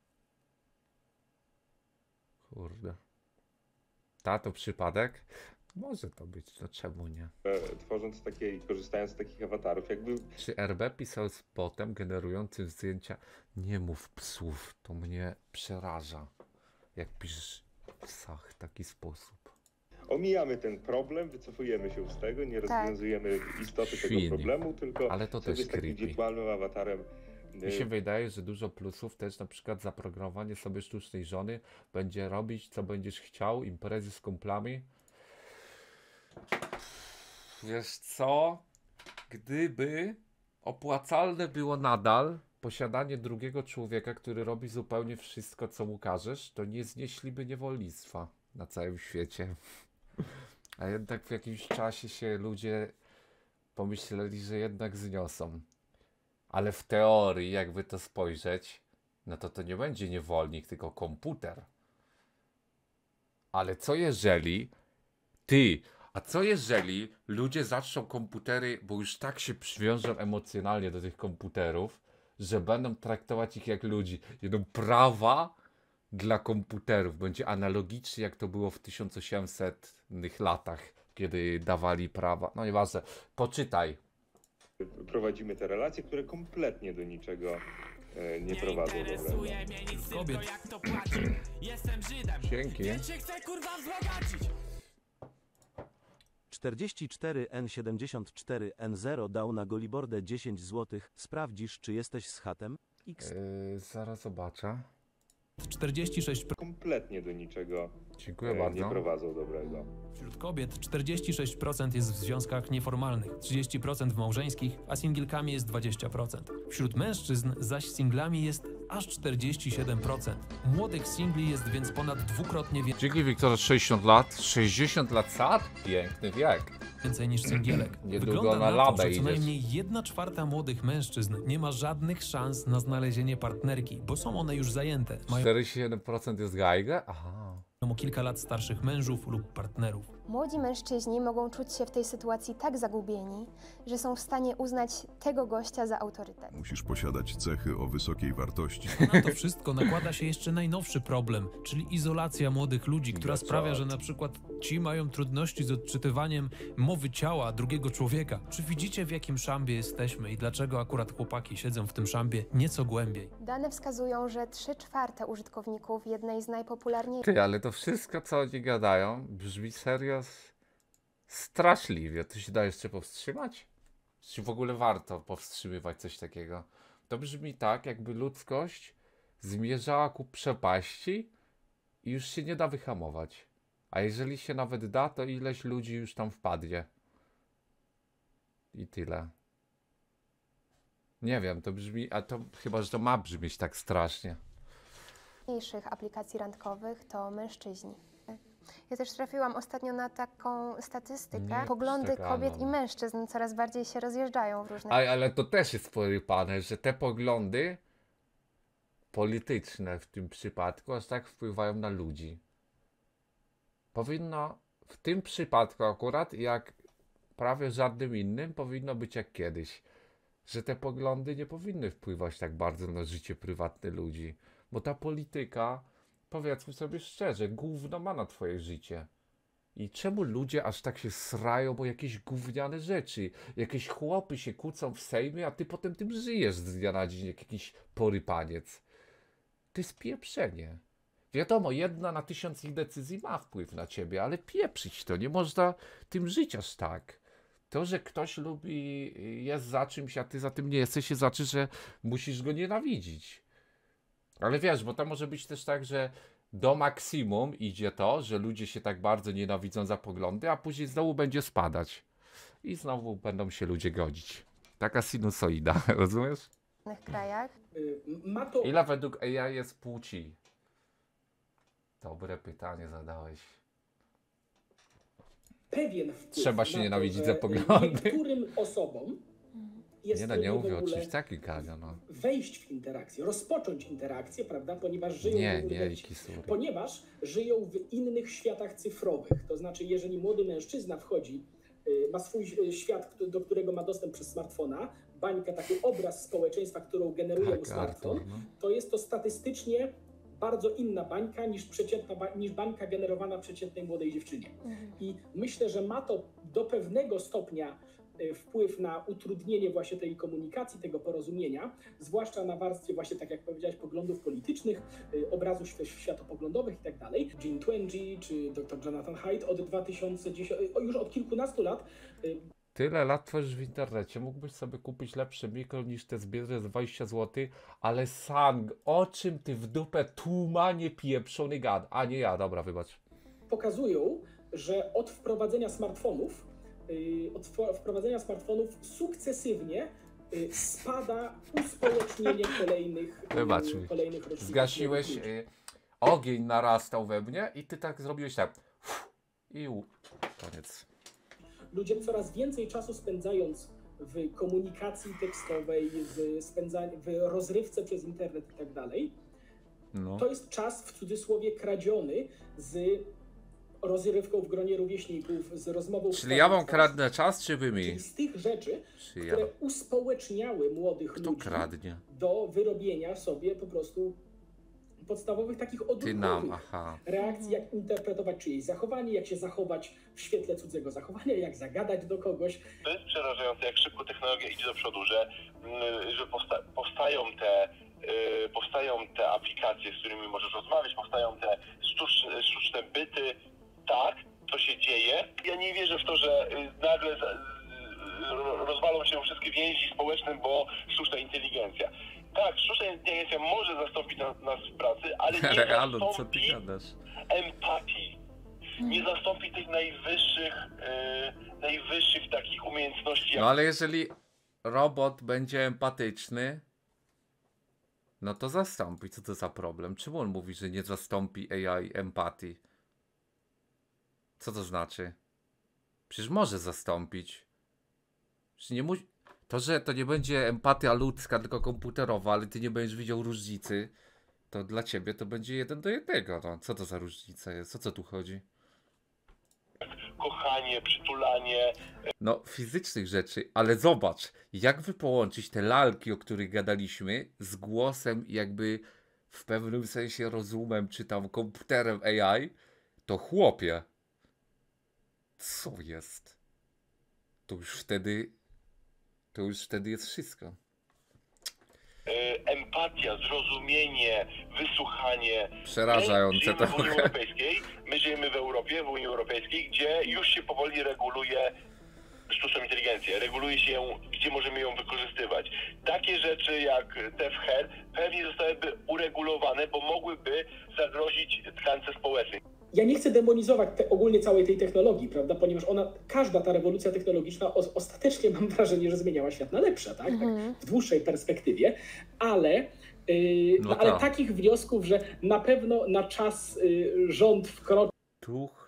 Kurde. Tato przypadek? Może to być, no czemu nie? Tworząc takie i korzystając z takich awatarów, jakby... Czy R B pisał z botem generującym zdjęcia? Nie mów psów, to mnie przeraża. Jak piszesz w psach w taki sposób. Omijamy ten problem, wycofujemy się z tego, nie rozwiązujemy istoty Świni. tego problemu, tylko ale to sobie też z takim creepy. wirtualnym awatarem. Mi się wydaje, że dużo plusów też na przykład zaprogramowanie sobie sztucznej żony będzie robić, co będziesz chciał, imprezy z kumplami. Wiesz co? Gdyby opłacalne było nadal posiadanie drugiego człowieka, który robi zupełnie wszystko, co mu każesz, to nie znieśliby niewolnictwa na całym świecie. A jednak w jakimś czasie się ludzie pomyśleli, że jednak zniosą. Ale w teorii, jakby to spojrzeć, no to to nie będzie niewolnik, tylko komputer. Ale co jeżeli ty, a co jeżeli ludzie zaczną komputery, bo już tak się przywiążą emocjonalnie do tych komputerów, że będą traktować ich jak ludzi. Jedną prawa dla komputerów. Będzie analogicznie jak to było w tysiąc osiemsetnych latach, kiedy dawali prawa. No nieważne, poczytaj. Prowadzimy te relacje, które kompletnie do niczego e, nie prowadzą dobrego. Kobiet. Jak to płaci. Jestem Żydem. Dzięki. Więc się chcę kurwa wzbogacić. czterdzieści cztery N siedemdziesiąt cztery N zero dał na Golibordę dziesięć złotych. Sprawdzisz, czy jesteś z chatem? X. Yy, zaraz zobaczę. czterdzieści sześć procent Kompletnie do niczego Dziękuję e, bardzo. nie prowadzą dobrego. wśród kobiet, czterdzieści sześć procent jest w związkach nieformalnych, trzydzieści procent w małżeńskich, a singielkami jest dwadzieścia procent. Wśród mężczyzn zaś singlami jest aż czterdzieści siedem procent. Młodych singli jest więc ponad dwukrotnie więcej. Dzięki Wiktor, sześćdziesiąt lat. sześćdziesiąt lat sad? Piękny wiek. Więcej niż singielek. Niedługo Wygląda na na labę to, że co idziesz. najmniej jedna czwarta młodych mężczyzn nie ma żadnych szans na znalezienie partnerki, bo są one już zajęte. Mają czterdzieści siedem procent jest gajga? Aha. o kilka lat starszych mężów lub partnerów. Młodzi mężczyźni mogą czuć się w tej sytuacji tak zagubieni, że są w stanie uznać tego gościa za autorytet. Musisz posiadać cechy o wysokiej wartości. Na to wszystko nakłada się jeszcze najnowszy problem, czyli izolacja młodych ludzi, która sprawia, że na przykład ci mają trudności z odczytywaniem mowy ciała drugiego człowieka. Czy widzicie, w jakim szambie jesteśmy i dlaczego akurat chłopaki siedzą w tym szambie nieco głębiej? Dane wskazują, że trzy czwarte użytkowników jednej z najpopularniejszych... Ty, ale to wszystko, co oni gadają, brzmi serio straszliwie. To się da jeszcze powstrzymać? Czy w ogóle warto powstrzymywać coś takiego? To brzmi tak, jakby ludzkość zmierzała ku przepaści i już się nie da wyhamować. A jeżeli się nawet da, to ileś ludzi już tam wpadnie. I tyle. Nie wiem, to brzmi, a to chyba, że to ma brzmieć tak strasznie. Mniejszych aplikacji randkowych to mężczyźni. Ja też trafiłam ostatnio na taką statystykę. Nie, Poglądy tak, kobiet ano. i mężczyzn coraz bardziej się rozjeżdżają w różnych... A, ale to też jest porypane, że te poglądy polityczne w tym przypadku aż tak wpływają na ludzi. Powinno w tym przypadku akurat, jak prawie żadnym innym, powinno być jak kiedyś. Że te poglądy nie powinny wpływać tak bardzo na życie prywatne ludzi. Bo ta polityka, powiedzmy sobie szczerze, gówno ma na twoje życie. I czemu ludzie aż tak się srają, bo jakieś gówniane rzeczy, jakieś chłopy się kłócą w Sejmie, a ty potem tym żyjesz z dnia na dzień jak jakiś porypaniec. To jest pieprzenie. Wiadomo, jedna na tysiąc ich decyzji ma wpływ na ciebie, ale pieprzyć to, nie można tym żyć aż tak. To, że ktoś lubi, jest za czymś, a ty za tym nie jesteś, się znaczy, że musisz go nienawidzić. Ale wiesz, bo to może być też tak, że do maksimum idzie to, że ludzie się tak bardzo nienawidzą za poglądy, a później znowu będzie spadać. I znowu będą się ludzie godzić. Taka sinusoida, rozumiesz? W innych krajach. Ma to... Ile według A I jest płci? Dobre pytanie zadałeś. Pewien wpływ Trzeba się na nienawidzić to, za że poglądy. Niektórym osobom jest Nie no, nie w mówię o ogóle czymś takim, Kania, no. wejść w interakcję, rozpocząć interakcję, prawda, ponieważ żyją Nie, w nie, ogóle- Kisuri. ponieważ żyją w innych światach cyfrowych. To znaczy, jeżeli młody mężczyzna wchodzi, y, ma swój y, świat, do którego ma dostęp przez smartfona, bańkę, taki obraz społeczeństwa, którą generuje Tak, mu smartfon, Artur, no. to jest to statystycznie bardzo inna bańka niż, przeciętna, ba- niż bańka generowana przeciętnej młodej dziewczynie. I myślę, że ma to do pewnego stopnia y, wpływ na utrudnienie właśnie tej komunikacji, tego porozumienia, zwłaszcza na warstwie właśnie, tak jak powiedziałeś, poglądów politycznych, y, obrazów świ- światopoglądowych i tak dalej. Gene Twenge czy doktor Jonathan Haidt od dwa tysiące dziesiątego, y, już od kilkunastu lat y, Tyle lat tworzysz w internecie, mógłbyś sobie kupić lepszy mikro niż te zbierze za dwadzieścia złotych, ale Sang, o czym ty w dupę tłumanie pieprzony gad? A nie ja, dobra, wybacz. pokazują, że od wprowadzenia smartfonów, y, od wpro- wprowadzenia smartfonów sukcesywnie y, spada uspołecznienie kolejnych, y, Wybacz mi. kolejnych roczników. Zgasiłeś, y, ogień narastał we mnie i ty tak zrobiłeś tak. I u... koniec. Ludzie coraz więcej czasu spędzając w komunikacji tekstowej, w, spędza- w rozrywce przez internet i tak dalej, No. to jest czas w cudzysłowie kradziony z rozrywką w gronie rówieśników, z rozmową z Czyli ja wam twarzą w kradnę czas, czy wy mi? Czyli z tych rzeczy, Czy ja? które uspołeczniały młodych Kto ludzi kradnie? do wyrobienia sobie po prostu podstawowych takich Ty odruchowych nam, aha. reakcji, jak interpretować czyjeś zachowanie, jak się zachować w świetle cudzego zachowania, jak zagadać do kogoś. To jest przerażające, jak szybko technologia idzie do przodu, że, mm, że powsta powstają te y, powstają te aplikacje, z którymi możesz rozmawiać, powstają te sztuczne, sztuczne byty. Tak, to się dzieje. Ja nie wierzę w to, że y, nagle za, y, rozwalą się wszystkie więzi społeczne, bo sztuczna inteligencja. Tak, sztuczna inteligencja może zastąpić nas, nas w pracy, ale nie Realu, co ty zastąpi gadasz? empatii. Nie zastąpi tych najwyższych, yy, najwyższych takich umiejętności. No ale jeżeli robot będzie empatyczny, no to zastąpi. Co to za problem? Czemu on mówi, że nie zastąpi A I empatii? Co to znaczy? Przecież może zastąpić. Przecież nie mu... To, że to nie będzie empatia ludzka, tylko komputerowa, ale ty nie będziesz widział różnicy, to dla ciebie to będzie jeden do jednego. No. Co to za różnica jest? O co tu chodzi? Kochanie, przytulanie. No, fizycznych rzeczy, ale zobacz, jak wy połączyć te lalki, o których gadaliśmy, z głosem jakby w pewnym sensie rozumem, czy tam komputerem A I, to chłopie, co jest? To już wtedy, to już wtedy jest wszystko. Empatia, zrozumienie, wysłuchanie. Przerażające my żyjemy w Unii trochę. Europejskiej, my żyjemy w Europie, w Unii Europejskiej, gdzie już się powoli reguluje sztuczną inteligencję, reguluje się ją, gdzie możemy ją wykorzystywać. Takie rzeczy jak te w Her pewnie zostałyby uregulowane, bo mogłyby zagrozić tkance społecznej. Ja nie chcę demonizować te, ogólnie całej tej technologii, prawda, ponieważ ona, każda ta rewolucja technologiczna o, ostatecznie mam wrażenie, że zmieniała świat na lepsze, tak, Mhm. tak w dłuższej perspektywie, ale, yy, No no, ale tak. takich wniosków, że na pewno na czas yy, rząd wkroczy. Tuch.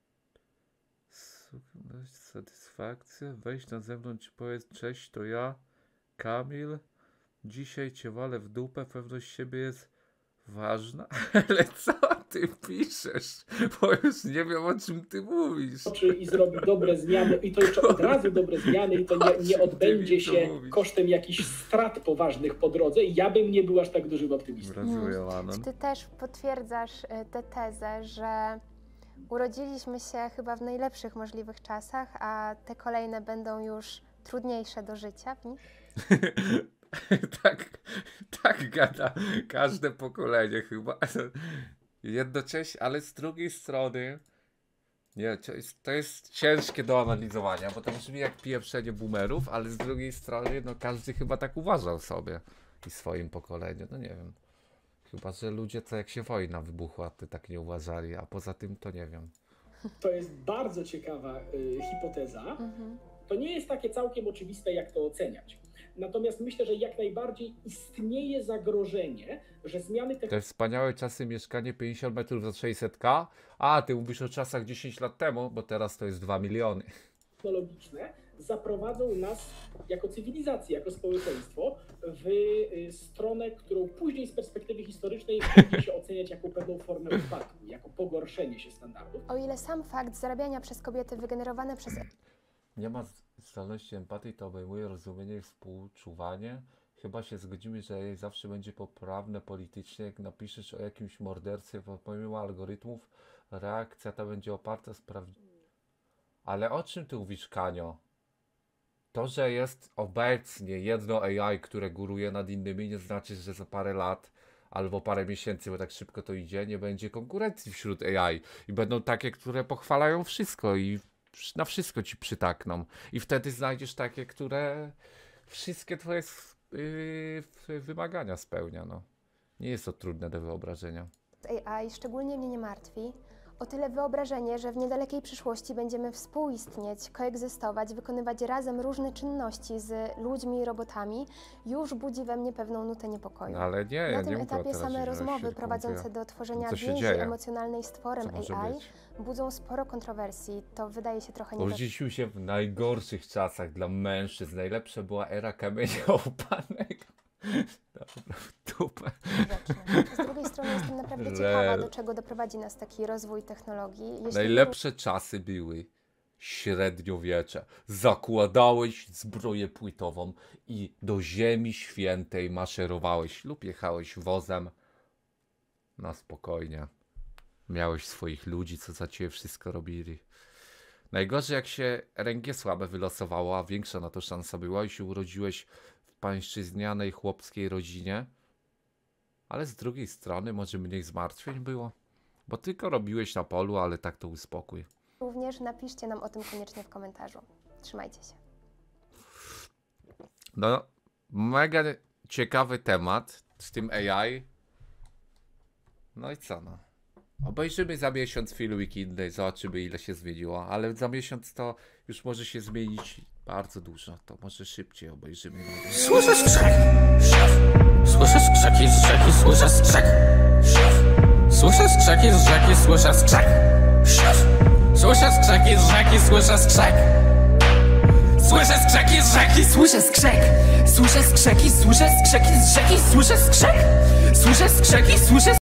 Satysfakcja. Weź na zewnątrz i powiedz cześć, to ja, Kamil. Dzisiaj cię walę w dupę, pewność siebie jest ważna. Ale co ty piszesz? Bo już nie wiem, o czym ty mówisz. I zrobi dobre zmiany, i to jeszcze od razu dobre zmiany, i to nie, nie odbędzie się kosztem jakichś strat poważnych po drodze. Ja bym nie był aż tak dużym optymistą. Czy ty też potwierdzasz y, tę tezę, że urodziliśmy się chyba w najlepszych możliwych czasach, a te kolejne będą już trudniejsze do życia w nich? tak, tak gada każde pokolenie chyba. Jednocześnie, ale z drugiej strony nie, to jest, to jest ciężkie do analizowania, bo to brzmi jak pieprzenie boomerów, ale z drugiej strony no każdy chyba tak uważał sobie i swoim pokoleniu, no nie wiem. Chyba, że ludzie to jak się wojna wybuchła, to tak nie uważali, a poza tym to nie wiem. To jest bardzo ciekawa y, hipoteza. Mhm. To nie jest takie całkiem oczywiste, jak to oceniać. Natomiast myślę, że jak najbardziej istnieje zagrożenie, że zmiany Te wspaniałe czasy, mieszkanie pięćdziesiąt metrów za sześćset ka. A, ty mówisz o czasach dziesięć lat temu, bo teraz to jest dwa miliony. technologiczne zaprowadzą nas jako cywilizację, jako społeczeństwo w y, stronę, którą później z perspektywy historycznej będzie się oceniać jako pewną formę upadku, jako pogorszenie się standardów. O ile sam fakt zarabiania przez kobiety wygenerowane przez Nie ma zdolności empatii, to obejmuje rozumienie i współczuwanie. Chyba się zgodzimy, że jej zawsze będzie poprawne politycznie. Jak napiszesz o jakimś mordercy, pomimo algorytmów, reakcja ta będzie oparta spraw... Ale o czym ty mówisz, Kanio? To, że jest obecnie jedno A I, które góruje nad innymi, nie znaczy, że za parę lat albo parę miesięcy, bo tak szybko to idzie, nie będzie konkurencji wśród A I. I będą takie, które pochwalają wszystko i na wszystko ci przytakną. I wtedy znajdziesz takie, które wszystkie twoje yy, wymagania spełnia. No. Nie jest to trudne do wyobrażenia. A I szczególnie mnie nie martwi o tyle wyobrażenie, że w niedalekiej przyszłości będziemy współistnieć, koegzystować, wykonywać razem różne czynności z ludźmi i robotami, już budzi we mnie pewną nutę niepokoju. No, ale nie, Na ja tym nie etapie same rozmowy prowadzące do tworzenia więzi emocjonalnej z tworem A I budzą sporo kontrowersji. To wydaje się trochę nie. Urodziliśmy się w najgorszych czasach dla mężczyzn. Najlepsza była era kamienia łupanego. Dobra, w dupę. Z drugiej strony jestem naprawdę ciekawa, do czego doprowadzi nas taki rozwój technologii. Jeśli Najlepsze był... czasy były średniowiecze. Zakładałeś zbroję płytową i do Ziemi Świętej maszerowałeś lub jechałeś wozem na spokojnie. Miałeś swoich ludzi, co za ciebie wszystko robili. Najgorzej jak się R N G słabe wylosowało, a większa na to szansa była i się urodziłeś w pańszczyźnianej chłopskiej rodzinie, ale z drugiej strony może mniej zmartwień było, bo tylko robiłeś na polu, ale tak to uspokój. Również napiszcie nam o tym koniecznie w komentarzu. Trzymajcie się. No, mega ciekawy temat z tym A I. No i co no? Obejrzymy za miesiąc filmik inny, zobaczymy ile się zmieniło, ale za miesiąc to już może się zmienić bardzo dużo, to może szybciej obejrzymy. Słyszę skrzek, słyszę skrzeki z rzeki, słyszę skrzek, słyszę skrzeki z rzeki, słyszę skrzek, słyszę skrzeki z rzeki, słyszę skrzek, słyszę skrzeki. skrzeki z rzeki. Słyszę skrzek, słyszę skrzeki, słyszę skrzeki z rzeki. Słyszę skrzek, słyszę skrzeki, słyszę